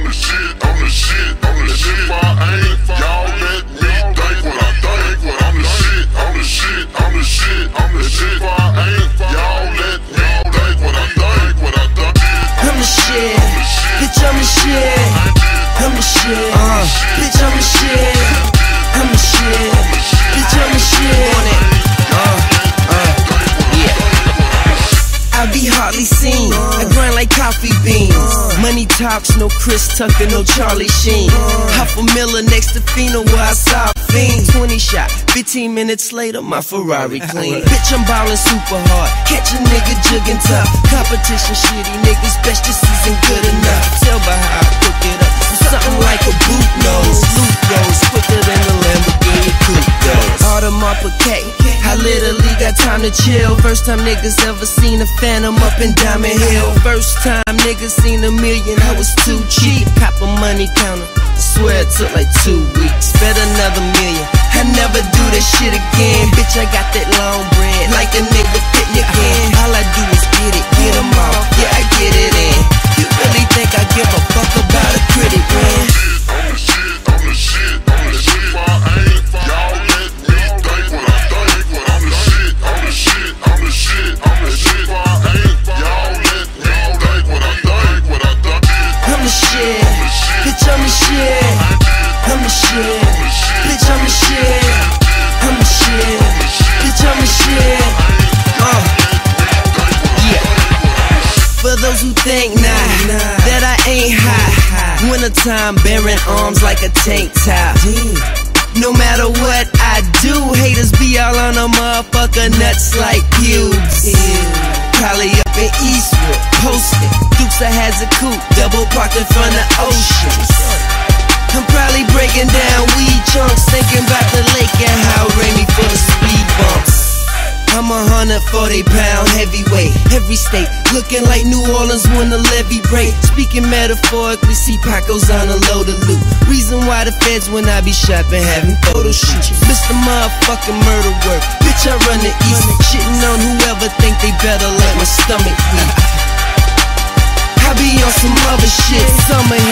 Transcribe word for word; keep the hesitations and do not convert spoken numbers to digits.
the shit, I'm the shit, I'm the shit. If I ain't, y'all let me think what I think. What I'm the shit, I'm the shit, I'm the shit, I'm the shit. If I ain't, y'all let me think what I think. What I think. I'm the shit, bitch. I'm the shit. I'm the shit, uh, bitch. I'm the shit. I'm the shit, bitch. I'm the shit. On it, uh, uh, yeah. I be hardly seen. I grind like coffee beans. Money talks, no Chris Tucker, no Charlie Sheen. Half a miller next to Fino where I saw fiends. Twenty shot, fifteen minutes later, my Ferrari clean. Bitch, I'm ballin' super hard. Catch a nigga jugging tough. Competition shitty niggas, best this isn't good enough. Tell by how I cook it up. Something like a boot nose. Loot goes quicker than the Lamborghini coupe goes. Audemars Piguet, I literally got time to chill. First time niggas ever seen a Phantom up in Diamond Hill. First time niggas seen a million, I was too cheap. Cop a money counter, I swear it took like two weeks. Bet another million, I never do that shit again. Bitch, I got that long bread, like a nigga fit me again. All I do is get it, get them all, yeah, I get it in. You really think I give a fuck about a critic, man? I'm the shit, I'm the shit, I'm the shit. If I ain't, y'all let me think what I think. What I'm the shit, I'm the shit, I'm the shit, I'm the shit. If I ain't, y'all let me think what I think. What I think. I'm the shit, bitch. I'm the shit. I'm the shit, bitch. I'm the shit. I'm the shit, bitch. I'm the shit. Uh, yeah. For those who think nah, that I ain't high, wintertime bearing arms like a tank top. No matter what I do, haters be all on a motherfucker nuts like pubes. Probably up in Eastwood, posted. Dukes I has a coupe, double parked in front of ocean. I'm probably breaking down weed chunks, thinking about the lake and how it rain me for the speed bumps. I'm a hundred forty pound heavyweight, every state looking like New Orleans when the levee break. Speaking metaphorically, see Paco's on a load of loot. Reason why the feds when I be shopping having photo shoots. Mister Motherfucking murder work, bitch I run the east. Shitting on whoever think they better let my stomach weak. I be on some other shit, summer